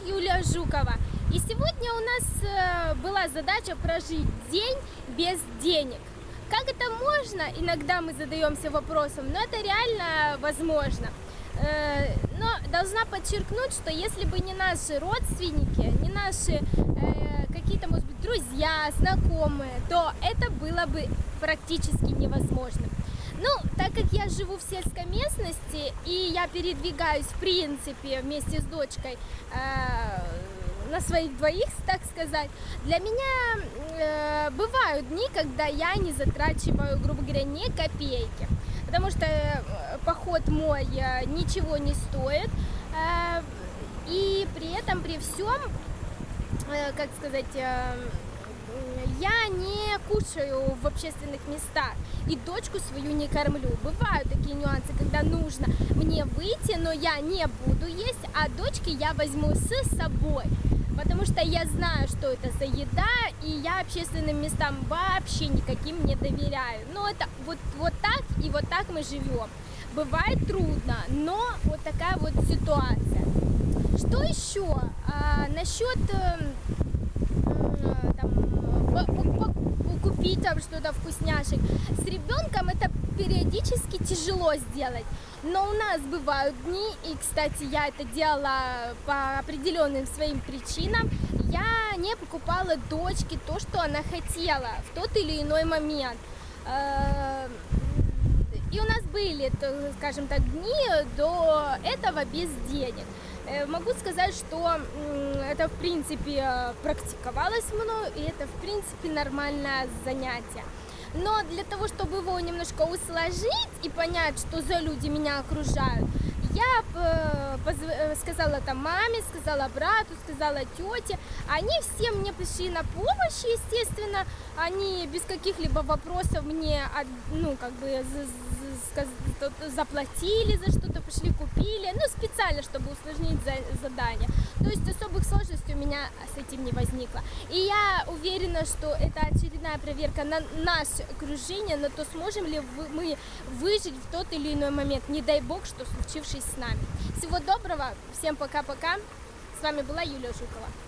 Юлия Жукова. И сегодня у нас была задача прожить день без денег. Как это можно? Иногда мы задаемся вопросом, но это реально возможно. Но должна подчеркнуть, что если бы не наши родственники, не наши какие-то, может быть, друзья, знакомые, то это было бы практически невозможно. Ну, так как я живу в сельской местности и я передвигаюсь, в принципе, вместе с дочкой на своих двоих, так сказать, для меня бывают дни, когда я не затрачиваю, грубо говоря, ни копейки. Потому что поход мой ничего не стоит. И при этом, при всем, как сказать, я не кушаю в общественных местах и дочку свою не кормлю. Бывают такие нюансы, когда нужно мне выйти, но я не буду есть, а дочки я возьму с собой. Потому что я знаю, что это за еда, и я общественным местам вообще никаким не доверяю. Но это вот так и вот так мы живем. Бывает трудно, но вот такая вот ситуация. Что еще? Насчет купить там что-то вкусняшек. С ребенком это периодически тяжело сделать. Но у нас бывают дни, и, кстати, я это делала по определенным своим причинам, я не покупала дочке то, что она хотела в тот или иной момент. И у нас были, скажем так, дни до этого без денег. Могу сказать, что это, в принципе, практиковалось мною, и это, в принципе, нормальное занятие. Но для того, чтобы его немножко усложнить и понять, что за люди меня окружают, я сказала там маме, сказала брату, сказала тете. Они все мне пришли на помощь, естественно. Они без каких-либо вопросов мне, ну, как бы, заплатили за что-то, пошли купили, ну, специально, чтобы усложнить задание. То есть особых сложностей у меня с этим не возникло. И я уверена, что это очередная проверка на наше окружение, на то, сможем ли мы выжить в тот или иной момент, не дай бог, что случившись с нами. Всего доброго, всем пока-пока. С вами была Юлия Жукова.